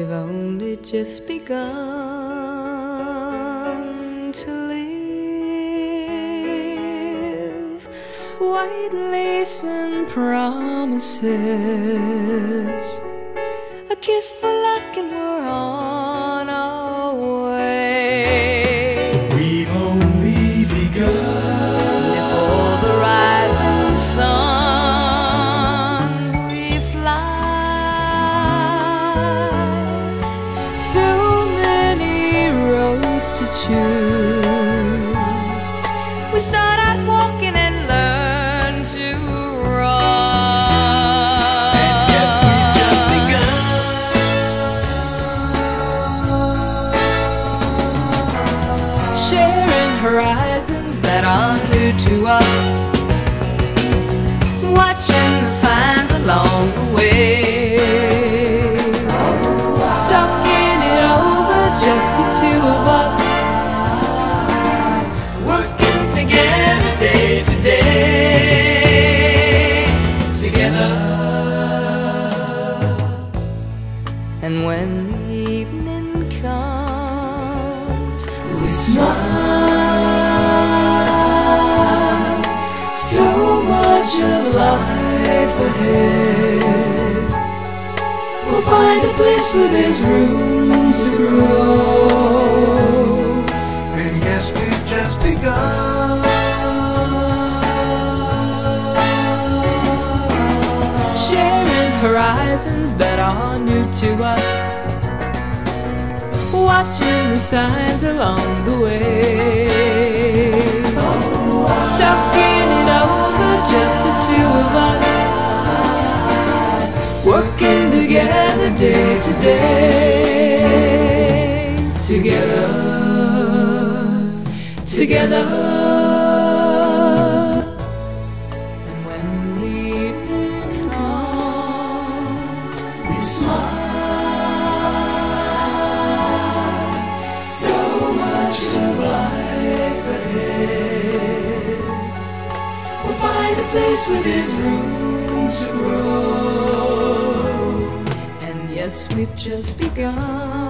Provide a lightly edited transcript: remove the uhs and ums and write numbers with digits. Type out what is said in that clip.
we've only just begun to live. White lace and promises, a kiss for luck and we're on our way. We've only begun. Before the rising sun we fly. So many roads to choose. We start out walking and learn to run. And yet we've just begun. Sharing horizons that are new to us, watching the signs along the way, talking it over, just the two of us, working together day to day, together. And when the evening comes, we smile. So much of life ahead. We'll find a place where there's room to grow. And yes, we've just begun. Sharing horizons that are new to us, watching the signs along the way, talking it over, just the two of us, working together day to day, together, together. And when the evening comes, we smile. So much of life ahead. We'll find a place where there's room to grow. And yes, we've just begun.